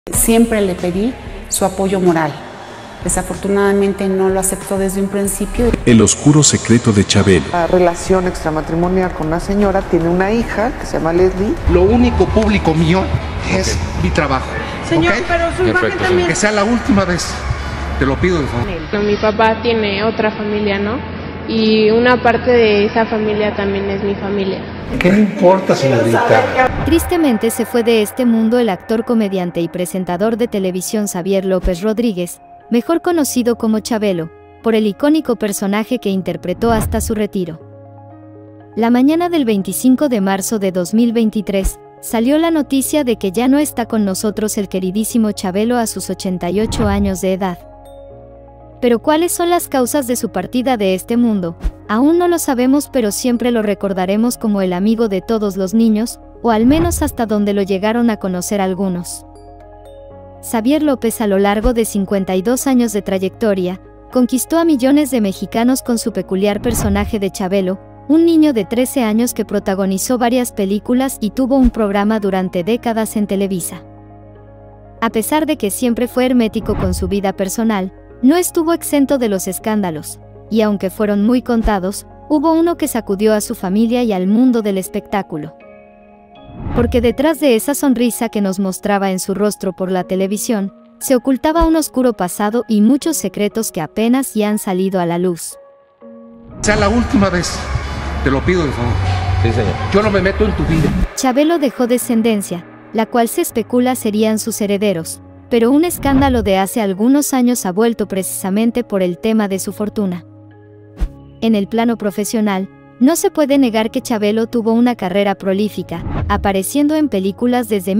Siempre le pedí su apoyo moral. Desafortunadamente no lo aceptó desde un principio. El oscuro secreto de Chabelo. La relación extramatrimonial con una señora, tiene una hija que se llama Leslie. Lo único público mío es mi trabajo. Señor, ¿okay? pero su imagen también. Que sea la última vez, te lo pido de favor. Mi papá tiene otra familia, ¿no? Y una parte de esa familia también es mi familia. ¿Qué le importa, señorita? Tristemente se fue de este mundo el actor, comediante y presentador de televisión Xavier López Rodríguez, mejor conocido como Chabelo, por el icónico personaje que interpretó hasta su retiro. La mañana del 25 de marzo de 2023, salió la noticia de que ya no está con nosotros el queridísimo Chabelo a sus 88 años de edad. Pero ¿cuáles son las causas de su partida de este mundo? Aún no lo sabemos, pero siempre lo recordaremos como el amigo de todos los niños, o al menos hasta donde lo llegaron a conocer algunos. Xavier López, a lo largo de 52 años de trayectoria, conquistó a millones de mexicanos con su peculiar personaje de Chabelo, un niño de 13 años que protagonizó varias películas y tuvo un programa durante décadas en Televisa. A pesar de que siempre fue hermético con su vida personal, no estuvo exento de los escándalos, y aunque fueron muy contados, hubo uno que sacudió a su familia y al mundo del espectáculo. Porque detrás de esa sonrisa que nos mostraba en su rostro por la televisión, se ocultaba un oscuro pasado y muchos secretos que apenas ya han salido a la luz. Sea la última vez, te lo pido de favor. Sí, señor. Yo no me meto en tu vida. Chabelo dejó descendencia, la cual se especula serían sus herederos, pero un escándalo de hace algunos años ha vuelto precisamente por el tema de su fortuna. En el plano profesional, no se puede negar que Chabelo tuvo una carrera prolífica, apareciendo en películas desde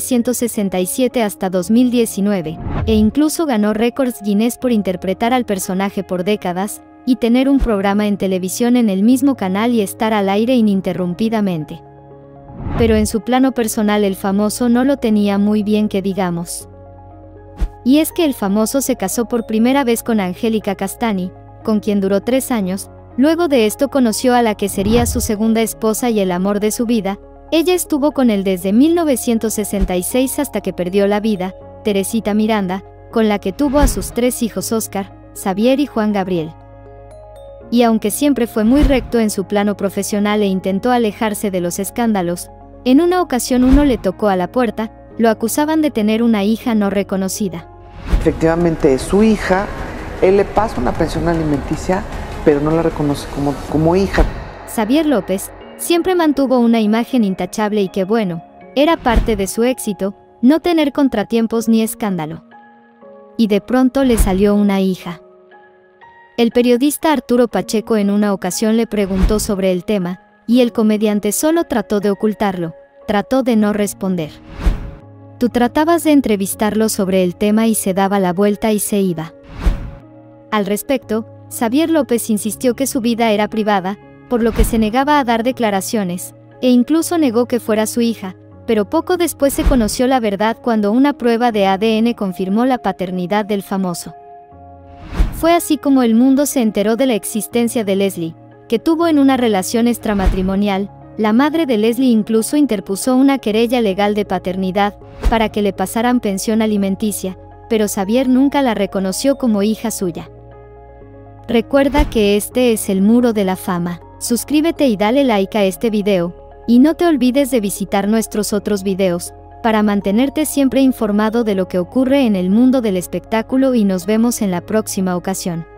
1967 hasta 2019, e incluso ganó récords Guinness por interpretar al personaje por décadas, y tener un programa en televisión en el mismo canal y estar al aire ininterrumpidamente. Pero en su plano personal el famoso no lo tenía muy bien, que digamos. Y es que el famoso se casó por primera vez con Angélica Castani, con quien duró 3 años. Luego de esto conoció a la que sería su segunda esposa y el amor de su vida. Ella estuvo con él desde 1966 hasta que perdió la vida, Teresita Miranda, con la que tuvo a sus 3 hijos: Óscar, Xavier y Juan Gabriel. Y aunque siempre fue muy recto en su plano profesional e intentó alejarse de los escándalos, en una ocasión uno le tocó a la puerta. Lo acusaban de tener una hija no reconocida. Efectivamente es su hija, él le pasa una pensión alimenticia, pero no la reconoce como hija. Xavier López siempre mantuvo una imagen intachable y que bueno, era parte de su éxito, no tener contratiempos ni escándalo. Y de pronto le salió una hija. El periodista Arturo Pacheco en una ocasión le preguntó sobre el tema, y el comediante solo trató de ocultarlo, trató de no responder. Tú tratabas de entrevistarlo sobre el tema y se daba la vuelta y se iba. Al respecto, Xavier López insistió que su vida era privada, por lo que se negaba a dar declaraciones, e incluso negó que fuera su hija, pero poco después se conoció la verdad cuando una prueba de ADN confirmó la paternidad del famoso. Fue así como el mundo se enteró de la existencia de Leslie, que tuvo en una relación extramatrimonial. La madre de Leslie incluso interpuso una querella legal de paternidad para que le pasaran pensión alimenticia, pero Xavier nunca la reconoció como hija suya. Recuerda que este es el Muro de la Fama. Suscríbete y dale like a este video, y no te olvides de visitar nuestros otros videos, para mantenerte siempre informado de lo que ocurre en el mundo del espectáculo, y nos vemos en la próxima ocasión.